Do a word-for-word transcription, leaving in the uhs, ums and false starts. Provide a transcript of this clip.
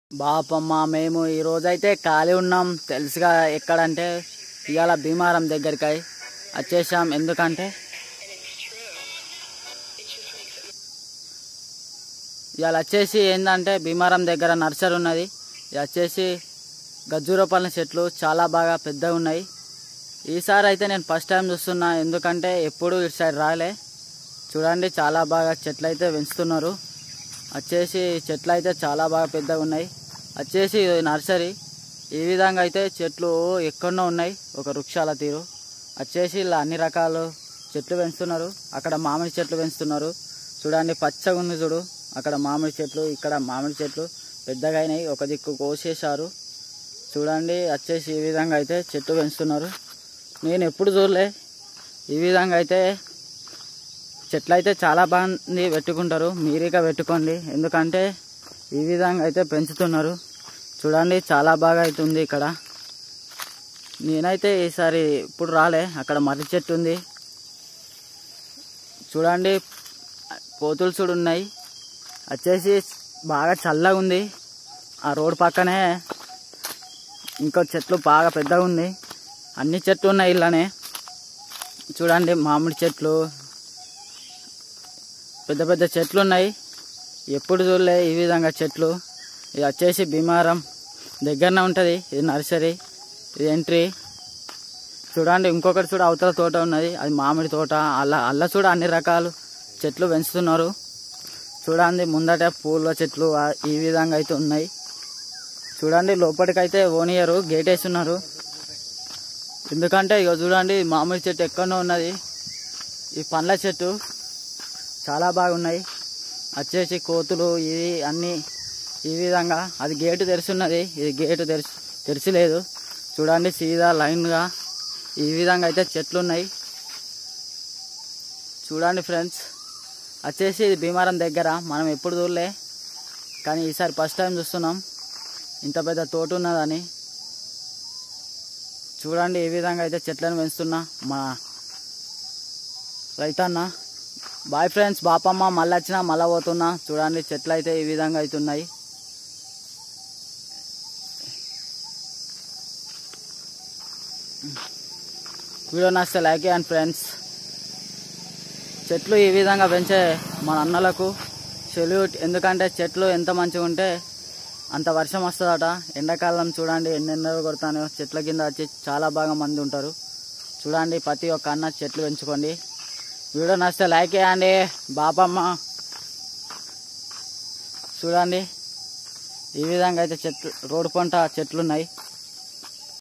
బాపమ్మ మేము ఈ రోజైతే ఖాళీ ఉన్నాం తెలుసుగా ఎక్కడంటే ఇవాళ భీమారం దగ్గరికి వచ్చేసాం. ఎందుకంటే ఇవాళ వచ్చేసి ఏంటంటే భీమారం దగ్గర నర్సరీ ఉన్నది. ఇది వచ్చేసి గజ్జూరపల్లి చెట్లు చాలా బాగా పెద్దగా ఉన్నాయి. ఈసారి అయితే నేను ఫస్ట్ టైం చూస్తున్నా, ఎందుకంటే ఎప్పుడు ఇటు సైడ్ రాలే. చూడండి చాలా బాగా చెట్లు అయితే పెంచుతున్నారు. వచ్చేసి చెట్లు అయితే చాలా బాగా పెద్దగా ఉన్నాయి. వచ్చేసి నర్సరీ ఈ విధంగా అయితే చెట్లు ఎక్కడో ఉన్నాయి, ఒక వృక్షాల తీరు. వచ్చేసి ఇలా అన్ని రకాల చెట్లు పెంచుతున్నారు. అక్కడ మామిడి చెట్లు పెంచుతున్నారు. చూడండి పచ్చగా ఉంది చూడు, అక్కడ మామిడి చెట్లు, ఇక్కడ మామిడి చెట్లు పెద్దగా అయినాయి. ఒక దిక్కు కోసేశారు. చూడండి వచ్చేసి ఈ విధంగా అయితే చెట్లు పెంచుతున్నారు. నేను ఎప్పుడు చూడలే ఈ విధంగా అయితే. చెట్లు అయితే చాలా బాగుంది, పెట్టుకుంటారు. మీరిగా పెట్టుకోండి, ఎందుకంటే ఈ విధంగా అయితే పెంచుతున్నారు. చూడండి చాలా బాగా అవుతుంది ఇక్కడ. నేనైతే ఈసారి ఇప్పుడు రాలే. అక్కడ మర్రి చెట్టు ఉంది చూడండి, కోతులు చూడు ఉన్నాయి. వచ్చేసి బాగా చల్లగా ఉంది. ఆ రోడ్డు పక్కనే ఇంకో చెట్లు బాగా పెద్దగా ఉంది. అన్ని చెట్లు ఉన్నాయి ఇలానే. చూడండి మామిడి చెట్లు, పెద్ద పెద్ద చెట్లు ఉన్నాయి. ఎప్పుడు చూడలే ఈ విధంగా చెట్లు. ఇది వచ్చేసి భీమారం దగ్గరనే ఉంటుంది. ఇది నర్సరీ, ఇది ఎంట్రీ. చూడండి ఇంకొకటి చూడ అవతల తోట ఉన్నది, అది మామిడి తోట. అల్ల అల్ల చూడ అన్ని రకాలు చెట్లు పెంచుతున్నారు. చూడండి ముందట పూల చెట్లు ఈ విధంగా అయితే ఉన్నాయి. చూడండి లోపలికైతే ఓనియరు, గేట్ వేస్తున్నారు. ఎందుకంటే ఇక చూడండి మామిడి చెట్టు ఎక్కడో ఉన్నది. ఈ పండ్ల చెట్టు చాలా బాగున్నాయి. వచ్చేసి కోతులు ఇది అన్నీ ఈ విధంగా. అది గేటు తెరిచున్నది, ఇది గేటు తెరిచి తెరిచిలేదు. చూడండి సీదా లైన్గా ఈ విధంగా అయితే చెట్లు ఉన్నాయి. చూడండి ఫ్రెండ్స్, వచ్చేసి ఇది భీమారం దగ్గర. మనం ఎప్పుడు చూడలే, కానీ ఈసారి ఫస్ట్ టైం చూస్తున్నాం ఇంత పెద్ద తోట ఉన్నదని. చూడండి ఈ విధంగా అయితే చెట్లను పెంచుతున్నా మా రైతన్న. బాయ్ ఫ్రెండ్స్, బాపమ్మ మళ్ళీ వచ్చినా మళ్ళీ పోతున్నా. చూడండి చెట్లు అయితే ఈ విధంగా అయితే ఉన్నాయి. వీడియో నచ్చితే లైక్ చేయండి ఫ్రెండ్స్. చెట్లు ఈ విధంగా పెంచే మన అన్నలకు సెల్యూట్. ఎందుకంటే చెట్లు ఎంత మంచిగా ఉంటే అంత వర్షం వస్తుందట. ఎండాకాలం చూడండి ఎన్ని ఎండలు కొడతానో, చెట్ల కింద వచ్చి చాలా బాగా మంది ఉంటారు. చూడండి ప్రతి ఒక్క అన్న చెట్లు పెంచుకోండి. వీడియో నచ్చితే లైక్ చేయండి. బాపమ్మ చూడండి ఈ విధంగా అయితే చెట్లు, రోడ్డు పంట చెట్లు ఉన్నాయి.